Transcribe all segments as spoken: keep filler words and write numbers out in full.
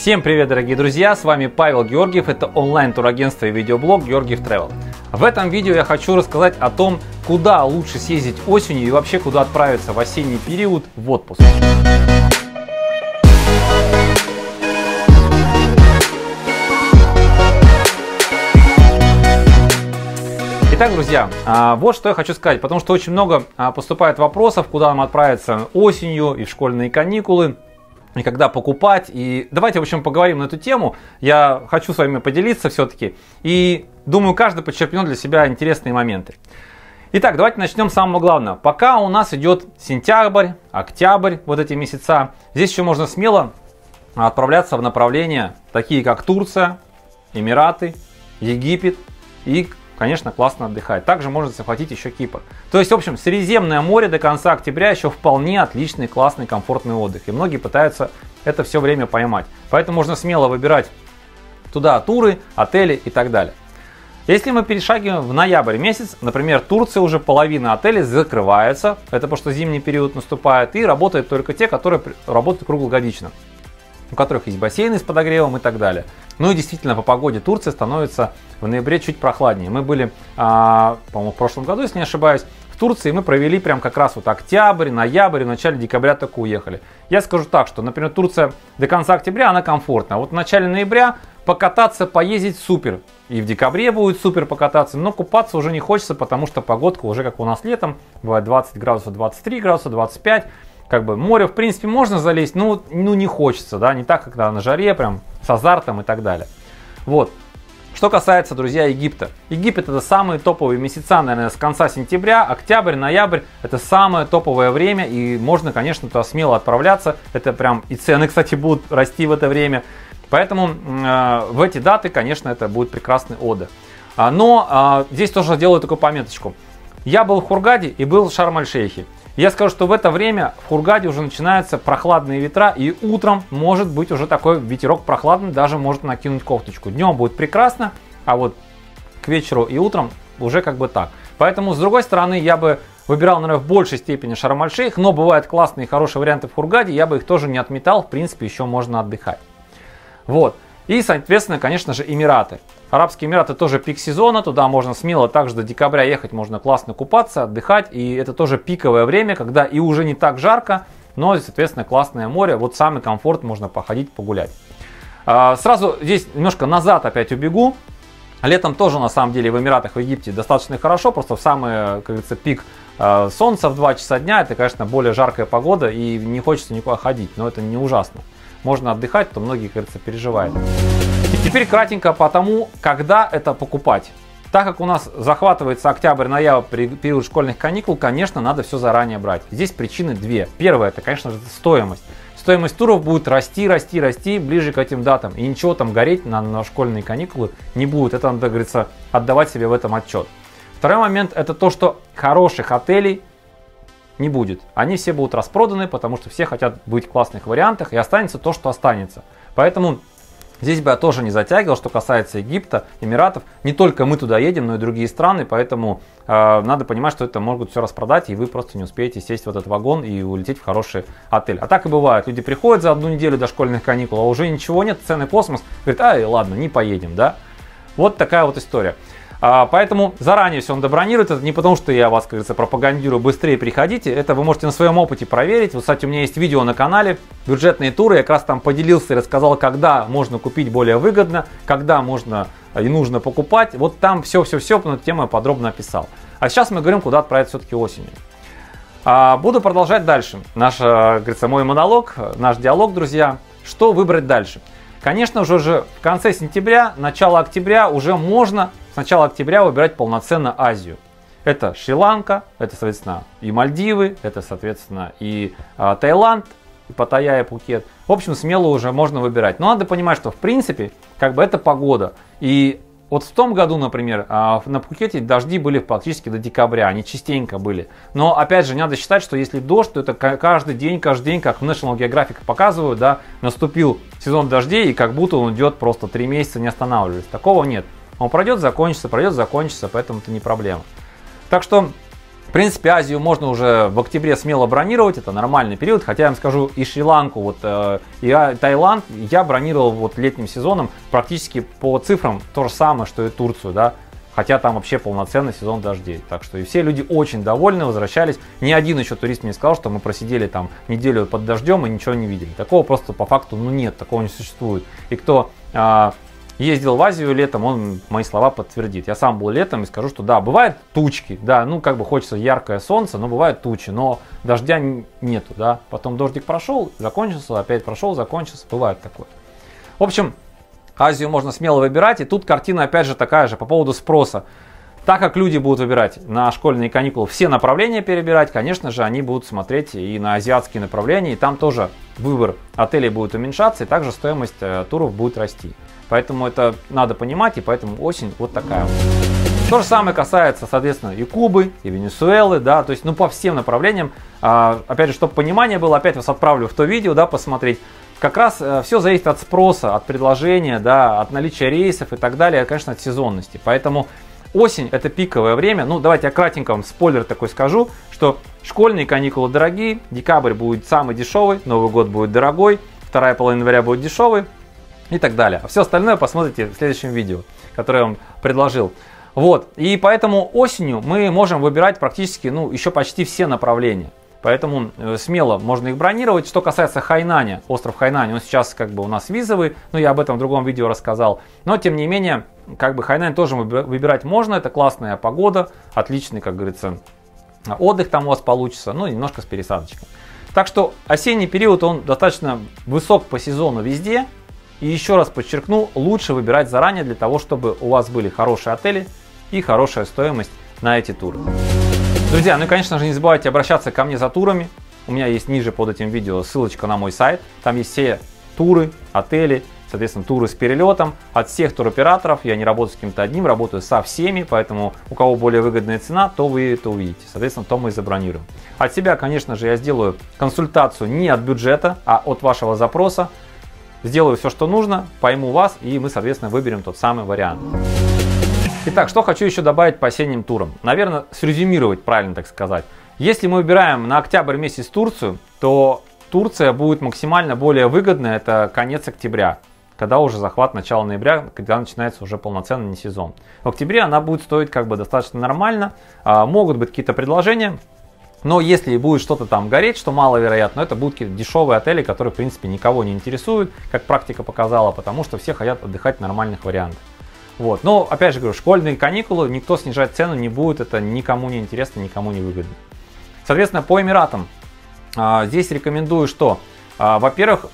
Всем привет, дорогие друзья, с вами Павел Георгиев, это онлайн-турагентство и видеоблог Георгиев Travel. В этом видео я хочу рассказать о том, куда лучше съездить осенью и вообще куда отправиться в осенний период в отпуск. Итак, друзья, вот что я хочу сказать, потому что очень много поступает вопросов, куда нам отправиться осенью и в школьные каникулы. И когда покупать. И давайте, в общем, поговорим на эту тему. Я хочу с вами поделиться все-таки. И думаю, каждый подчеркнет для себя интересные моменты. Итак, давайте начнем с самого главного. Пока у нас идет сентябрь, октябрь, вот эти месяца, здесь еще можно смело отправляться в направления такие, как Турция, Эмираты, Египет и, конечно, классно отдыхать. Также можно захватить еще Кипр. То есть, в общем, Средиземное море до конца октября еще вполне отличный, классный, комфортный отдых. И многие пытаются это все время поймать. Поэтому можно смело выбирать туда туры, отели и так далее. Если мы перешагиваем в ноябрь месяц, например, Турция, уже половина отелей закрывается. Это потому что зимний период наступает. И работают только те, которые работают круглогодично. У которых есть бассейны с подогревом и так далее. Ну и действительно, по погоде Турция становится в ноябре чуть прохладнее. Мы были, а, по-моему, в прошлом году, если не ошибаюсь, в Турции. Мы провели прям как раз вот октябрь, ноябрь, в начале декабря только уехали. Я скажу так, что, например, Турция до конца октября, она комфортна. Вот в начале ноября покататься, поездить супер. И в декабре будет супер покататься, но купаться уже не хочется, потому что погодка уже как у нас летом. Бывает двадцать градусов, двадцать три градуса, двадцать пять. Как бы море, в принципе, можно залезть, но ну, не хочется, да, не так, как на жаре, прям с азартом и так далее. Вот. Что касается, друзья, Египта. Египет — это самые топовые месяца, наверное, с конца сентября, октябрь, ноябрь. Это самое топовое время, и можно, конечно, туда смело отправляться. Это прям, и цены, кстати, будут расти в это время. Поэтому э, в эти даты, конечно, это будет прекрасный отдых. А, но э, здесь тоже делаю такую пометочку. Я был в Хургаде и был в Шарм-эль-Шейхе. Я скажу, что в это время в Хургаде уже начинаются прохладные ветра, и утром может быть уже такой ветерок прохладный, даже может накинуть кофточку. Днем будет прекрасно, а вот к вечеру и утром уже как бы так. Поэтому, с другой стороны, я бы выбирал, наверное, в большей степени Шарм-эль-Шейх, но бывают классные и хорошие варианты в Хургаде, я бы их тоже не отметал, в принципе, еще можно отдыхать. Вот. И, соответственно, конечно же, Эмираты. Арабские Эмираты тоже пик сезона, туда можно смело также до декабря ехать, можно классно купаться, отдыхать. И это тоже пиковое время, когда и уже не так жарко, но, соответственно, классное море. Вот самый комфорт, можно походить, погулять. Сразу здесь немножко назад опять убегу. Летом тоже, на самом деле, в Эмиратах, в Египте достаточно хорошо, просто в самый, как говорится, пик солнца в два часа дня, это, конечно, более жаркая погода и не хочется никуда ходить, но это не ужасно. Можно отдыхать, то многие, как говорится, переживают. И теперь кратенько по тому, когда это покупать. Так как у нас захватывается октябрь-ноябрь, период школьных каникул, конечно, надо все заранее брать. Здесь причины две. Первая, это, конечно же, стоимость. Стоимость туров будет расти, расти, расти ближе к этим датам. И ничего там гореть на, на школьные каникулы не будет. Это надо, говорится, отдавать себе в этом отчет. Второй момент, это то, что хороших отелей не будет. Они все будут распроданы, потому что все хотят быть в классных вариантах, и останется то, что останется. Поэтому здесь бы я тоже не затягивал, что касается Египта, Эмиратов. Не только мы туда едем, но и другие страны, поэтому э, надо понимать, что это могут все распродать, и вы просто не успеете сесть в этот вагон и улететь в хороший отель. А так и бывает. Люди приходят за одну неделю до школьных каникул, а уже ничего нет, цены космос. Говорят, ай, ладно, не поедем, да? Вот такая вот история. А, поэтому заранее все надо бронировать. Это не потому, что я вас, как говорится, пропагандирую, быстрее приходите. Это вы можете на своем опыте проверить. Вот, кстати, у меня есть видео на канале «Бюджетные туры». Я как раз там поделился и рассказал, когда можно купить более выгодно, когда можно и нужно покупать. Вот там все-все-все на эту тему я подробно описал. А сейчас мы говорим, куда отправиться все-таки осенью. А, буду продолжать дальше. Наш, как говорится, мой монолог, наш диалог, друзья. Что выбрать дальше? Конечно же, уже в конце сентября, начало октября уже можно с начала октября выбирать полноценно Азию. Это Шри-Ланка, это, соответственно, и Мальдивы, это, соответственно, и а, Таиланд, и Паттайя, и Пхукет. В общем, смело уже можно выбирать. Но надо понимать, что в принципе, как бы это погода. И вот в том году, например, а, на Пхукете дожди были практически до декабря, они частенько были. Но опять же, надо считать, что если дождь, то это каждый день, каждый день, как в National Geographic показывают, да, наступил сезон дождей, и как будто он идет просто три месяца, не останавливаясь. Такого нет. Он пройдет, закончится, пройдет, закончится, поэтому это не проблема. Так что В принципе, Азию можно уже в октябре смело бронировать, это нормальный период, хотя я вам скажу, и Шри-Ланку, вот, э, и Таиланд я бронировал вот летним сезоном практически по цифрам то же самое, что и Турцию, да, хотя там вообще полноценный сезон дождей. Так что и все люди очень довольны, возвращались. Ни один еще турист мне не сказал, что мы просидели там неделю под дождем и ничего не видели. Такого просто по факту ну нет, такого не существует. И кто э, ездил в Азию летом, он мои слова подтвердит. Я сам был летом и скажу, что да, бывают тучки, да, ну как бы хочется яркое солнце, но бывают тучи, но дождя нету, да. Потом дождик прошел, закончился, опять прошел, закончился, бывает такое. В общем, Азию можно смело выбирать, и тут картина опять же такая же по поводу спроса. Так как люди будут выбирать на школьные каникулы все направления перебирать, конечно же, они будут смотреть и на азиатские направления, и там тоже выбор отелей будет уменьшаться, и также стоимость э, туров будет расти. Поэтому это надо понимать, и поэтому осень вот такая. То же самое касается, соответственно, и Кубы, и Венесуэлы, да, то есть, ну, по всем направлениям. А, опять же, чтобы понимание было, опять вас отправлю в то видео, да, посмотреть. Как раз э, все зависит от спроса, от предложения, да, от наличия рейсов и так далее, конечно, от сезонности. Поэтому осень это пиковое время. Ну, давайте я кратенько вам спойлер такой скажу, что школьные каникулы дорогие, декабрь будет самый дешевый, Новый год будет дорогой, вторая половина января будет дешевый и так далее. А все остальное посмотрите в следующем видео, которое я вам предложил. Вот, и поэтому осенью мы можем выбирать практически, ну, еще почти все направления. Поэтому э, смело можно их бронировать. Что касается Хайнаня, остров Хайнань, он сейчас как бы у нас визовый, но я об этом в другом видео рассказал. Но тем не менее, как бы Хайнань тоже выбирать можно, это классная погода, отличный, как говорится, отдых там у вас получится, ну немножко с пересадочкой. Так что осенний период, он достаточно высок по сезону везде. И еще раз подчеркну, лучше выбирать заранее для того, чтобы у вас были хорошие отели и хорошая стоимость на эти туры. Друзья, ну и конечно же не забывайте обращаться ко мне за турами. У меня есть ниже под этим видео ссылочка на мой сайт. Там есть все туры, отели, соответственно туры с перелетом от всех туроператоров. Я не работаю с кем-то одним, работаю со всеми, поэтому у кого более выгодная цена, то вы это увидите. Соответственно, то мы и забронируем. От себя, конечно же, я сделаю консультацию не от бюджета, а от вашего запроса. Сделаю все, что нужно, пойму вас, и мы, соответственно, выберем тот самый вариант. Итак, что хочу еще добавить по осенним турам. Наверное, срезюмировать, правильно так сказать. Если мы выбираем на октябрь месяц Турцию, то Турция будет максимально более выгодная, это конец октября, когда уже захват начала ноября, когда начинается уже полноценный сезон. В октябре она будет стоить как бы достаточно нормально, могут быть какие-то предложения. Но если будет что-то там гореть, что маловероятно, это будут какие-то дешевые отели, которые, в принципе, никого не интересуют, как практика показала, потому что все хотят отдыхать в нормальных вариантах. Вот. Но, опять же говорю, школьные каникулы, никто снижать цену не будет, это никому не интересно, никому не выгодно. Соответственно, по Эмиратам а, здесь рекомендую, что, а, во-первых,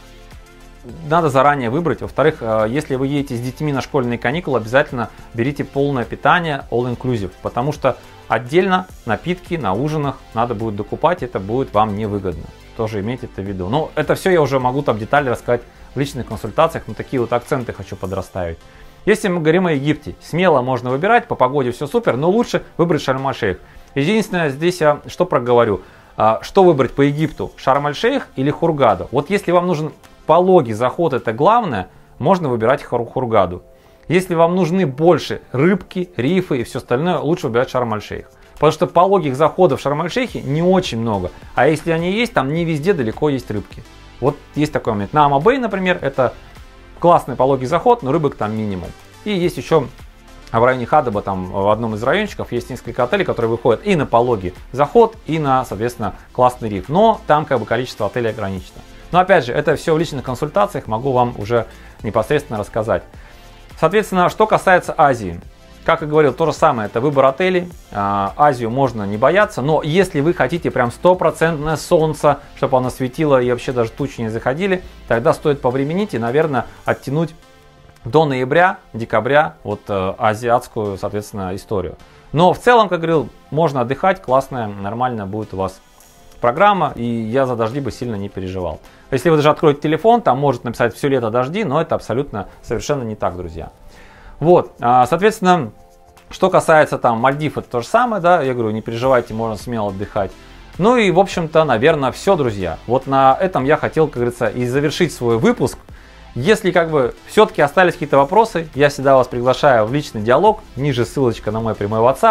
надо заранее выбрать, во-вторых, а, если вы едете с детьми на школьные каникулы, обязательно берите полное питание all-inclusive, потому что отдельно напитки на ужинах надо будет докупать, это будет вам невыгодно. Тоже имейте это в виду. Но это все я уже могу там детали рассказать в личных консультациях, но такие вот акценты хочу подрасставить. Если мы говорим о Египте, смело можно выбирать, по погоде все супер, но лучше выбрать Шарм-эль-Шейх. Единственное, здесь я что проговорю, что выбрать по Египту, Шарм-эль-Шейх или Хургаду. Вот если вам нужен пологий заход, это главное, можно выбирать Хургаду. Если вам нужны больше рыбки, рифы и все остальное, лучше выбирать Шарм-эль-Шейх. Потому что пологих заходов в Шарм-эль-Шейхе не очень много, а если они есть, там не везде далеко есть рыбки. Вот есть такой момент. На Ама-Бэй, например, это классный пологий заход, но рыбок там минимум. И есть еще в районе Хадаба, там в одном из райончиков, есть несколько отелей, которые выходят и на пологий заход, и на, соответственно, классный риф. Но там как бы количество отелей ограничено. Но опять же, это все в личных консультациях, могу вам уже непосредственно рассказать. Соответственно, что касается Азии. Как и говорил, то же самое, это выбор отелей. Азию можно не бояться, но если вы хотите прям стопроцентное солнце, чтобы оно светило и вообще даже тучи не заходили, тогда стоит повременить и, наверное, оттянуть до ноября, декабря вот азиатскую, соответственно, историю. Но в целом, как говорил, можно отдыхать, классная, нормальная будет у вас программа, и я за дожди бы сильно не переживал. Если вы даже откроете телефон, там может написать все лето дожди, но это абсолютно совершенно не так, друзья. Вот, соответственно, что касается там Мальдив, это то же самое, да, я говорю, не переживайте, можно смело отдыхать. Ну и, в общем-то, наверное, все, друзья. Вот на этом я хотел, как говорится, и завершить свой выпуск. Если как бы все-таки остались какие-то вопросы, я всегда вас приглашаю в личный диалог, ниже ссылочка на мой прямой WhatsApp.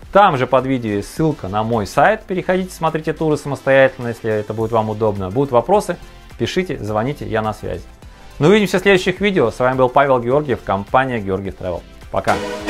Там же под видео есть ссылка на мой сайт. Переходите, смотрите туры самостоятельно, если это будет вам удобно. Будут вопросы, пишите, звоните, я на связи. Ну, увидимся в следующих видео. С вами был Павел Георгиев, компания Georgiev Travel. Пока!